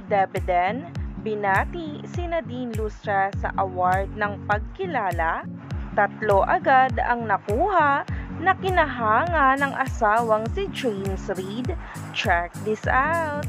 Debeden, binati si Nadine Lustra sa award ng pagkilala. Tatlo agad ang nakuha na kinahanga ng asawang si James Reid. Check this out!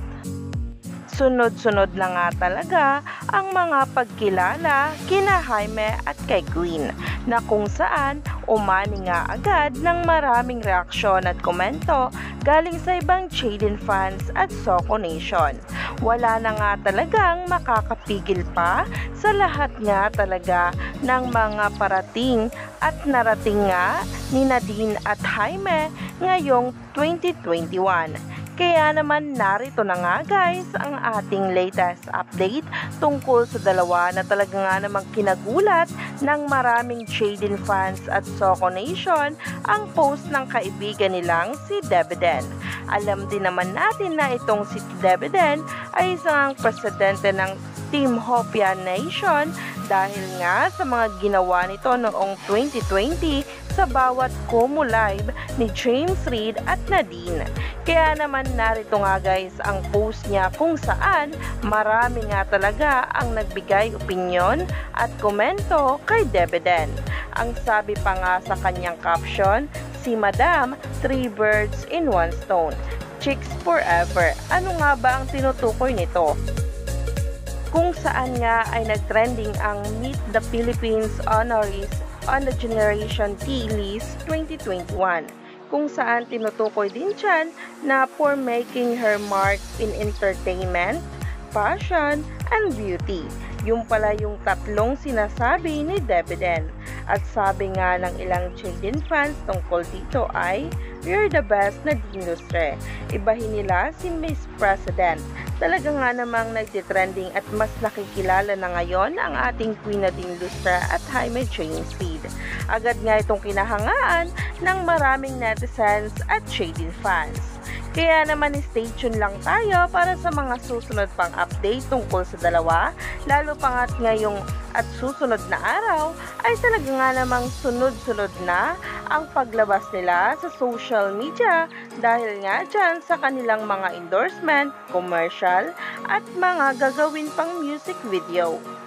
Sunod-sunod na nga talaga ang mga pagkilala kina Jaime at kay Queen na kung saan umani nga agad ng maraming reaksyon at komento galing sa ibang Jaden fans at Soco Nation. Wala na nga talagang makakapigil pa sa lahat nga talaga ng mga parating at narating nga ni Nadine at Jaime ngayong 2021. Kaya naman narito na nga guys ang ating latest update tungkol sa dalawa na talaga nga namang kinagulat ng maraming Jaden fans at Soco Nation ang post ng kaibigan nilang si Debeden. Alam din naman natin na itong si Debeden ay isang presidente ng Team Hopia Nation dahil nga sa mga ginawa nito noong 2020 sa bawat Kumu Live ni James Reid at Nadine. Kaya naman narito nga guys ang post niya kung saan marami nga talaga ang nagbigay opinyon at komento kay Debeden. Ang sabi pa nga sa kanyang caption, si Madam, 3 birds in 1 stone. Chicks forever. Ano nga ba ang tinutukoy nito? Kung saan nga ay nagtrending ang Meet the Philippines honorees on the Generation T list 2021, kung saan tinutukoy din dyan na for making her mark in entertainment, fashion, and beauty. Yung pala yung tatlong sinasabi ni Debeden. At sabi nga ng ilang Jaden fans tungkol dito ay, "You're the best, Nadine Lustre." Ibahin nila si Miss President. Talaga nga namang nagtitrending at mas nakikilala na ngayon ang ating Queen Nadine Lustre at Jaime James Reid. Agad nga itong kinahangaan ng maraming netizens at Jaden fans. Kaya naman stay tuned lang tayo para sa mga susunod pang update tungkol sa dalawa, lalo pa nga't ngayong at susunod na araw ay talaga nga namang sunod-sunod na ang paglabas nila sa social media dahil nga dyan sa kanilang mga endorsement, commercial at mga gagawin pang music video.